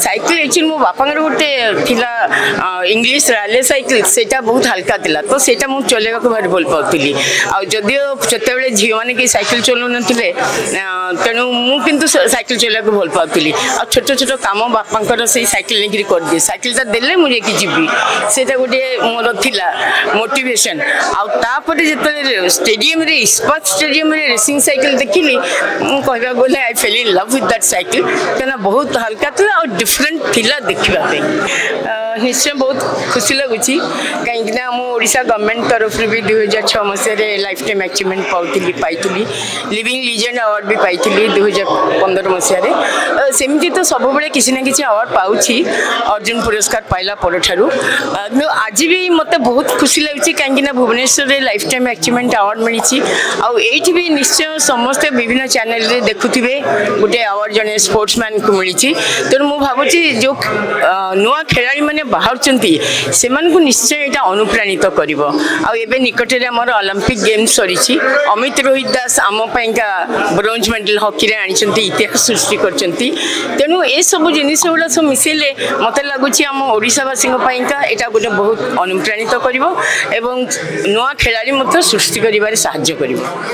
Cycle actually मो बापा गोटे थिला इंग्लिश रैली साइकिल सेटा बहुत हल्का थिला तो सेटा मु चलेगा को भारी भल पाउतली आ जदियो जते झी मैंने कि साइकिल चलौ नथिले तेणु मु किंतु साइकिल चलेगा को भल पाउतली आ छोट छोट काम बापांकर से साइकिल लेकिन कर दिए साइकिलटा देले मुझे कि जीवी सेटा गोटे मोर थिला मोटिवेशन आ तापर जते स्टेडियम रे इस्पात स्टेडियम रे रेसिंग साइकिल देखिली कहबा बोले I fell in love with that cycle कहना बहुत हल्का था और डिफरेंट थिला देखा निश्चय बहुत खुशी लगुच कहीं ओडिशा गवर्नमेंट तरफ भी 2006 मसीह लाइफ टाइम अचीवमेंट पाई लिविंग लिजेंड अवार्ड भी पाई 2015 मसीह सेमती तो सब बड़े किसी ना किसी अवार्ड पाऊँगी अर्जुन पुरस्कार पाइला पर आज भी मत बहुत खुशी लगे कहीं Bhubaneswar life time achievement award मिली आईटी भी निश्चय समस्ते विभिन्न चैनल रे देखुवे गोटे अवार्ड जने स्पोर्ट्समैन को मिली तेणु मुझे भावुँ जो नुआ खेलाड़ी मैंने बाहर से निश्चय यहाँ अनुप्राणित कर निकटे आमर ओलंपिक गेम्स सरी अमित रोहित दास आमपाइका ब्रोंज मेडल हॉकी रे आनी इतिहास सृष्टि कर तेणु ये सब जिन गुड़ा सब मिसेले मत लगुच आम ओडिशावासी यहाँ गोटे बहुत अनुप्राणित कर नुआ खेलाड़ी सृष्टि कर साहाय्य कर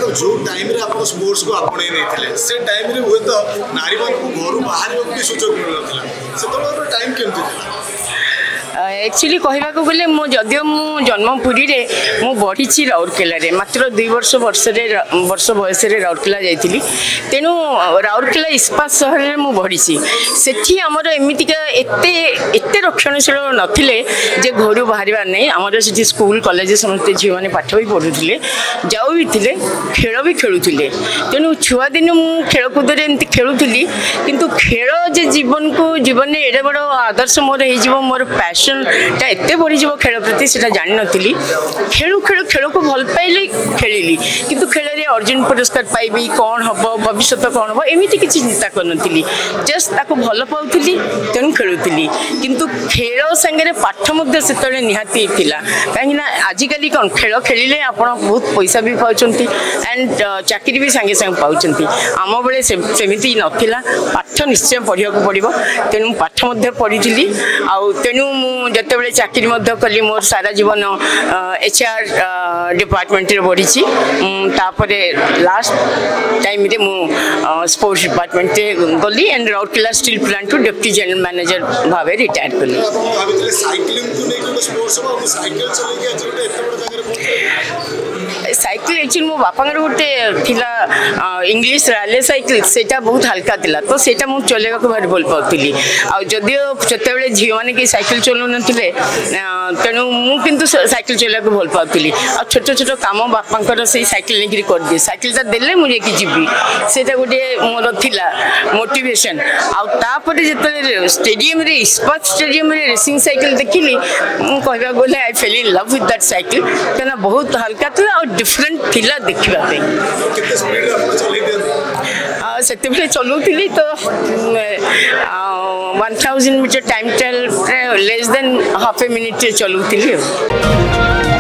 एक्चुअली कहवाक गले जदियो मु जन्मपुरी रे मु बढ़ी राउरकेला रे मात्र 2 वर्ष बयस राउरकेला जाइली तेणु राउरकेला इस्पात सहर में मु बढ़ी सेठी आमर एमतीका एते रक्षणशील नथिले जे घर बाहर नहीं आमर से स्कूल कॉलेज समस्त झील मैंने पाठ भी पढ़ुले जाऊ भी थे खेल भी खेलुले तेणु छुआ दिन मु खेलकूद एमती खेलुली किंतु खेल जे जीवन को जीवन में एडे बड़ आदर्श मोर हो मोर पैशन एते बढ़ी खेल प्रति से जानी नी खेलु खेल खेल को भल पाइली खेली किंतु खेल रे अर्जुन पुरस्कार पाइबी कौन हम भविष्य कौन हम एमती किसी चिंता करनी जस्ट ताको भल पाऊली तेणु खेलुली किंतु खेल सांगे पाठ से निहाती कहीं आजिकल कौन खेल खेलिले आप बहुत पैसा भी पाँच एंड चाकरी भी सांगे सांगे पाँच आम बेले सेमती नाला पाठ निश्चय पढ़ा पड़ो तेणु पाठ पढ़ी तेणु जिते बड़े चाकरी कली मोर सारा जीवन HR डिपार्टमेंट बढ़ी लास्ट टाइम रे मु स्पोर्ट्स डिपार्टमेंट गली and Rourkela steel plant to deputy general manager भाव रिटायर कली साइकिल एक्चुअली मो बापा गोटे थिला इंग्लिश रैली साइकिल सेटा बहुत हल्का थिला तो सेटा मु चलेगा को भारी भल पाउतली आ जदियो जते झी मैंने कि साइकिल चलौ नथिले तेणु मु किंतु साइकिल चलेगा को भल पाउतली आ छोट छोट काम बापांकर से साइकिल लेकिन कर दिए साइकिलटा देले मुझे कि जीवी सेटा गोटे मोर थिला मोटिवेशन आ तापर जते स्टेडियम रे इस्पात स्टेडियम रे रेसिंग साइकिल देखिली कहबा बोले I fell in love with that cycle कहना बहुत हल्का था और डिफरेंट थिला देखा से चलुली तो 1000 meter time trial less than half a minute चलुली।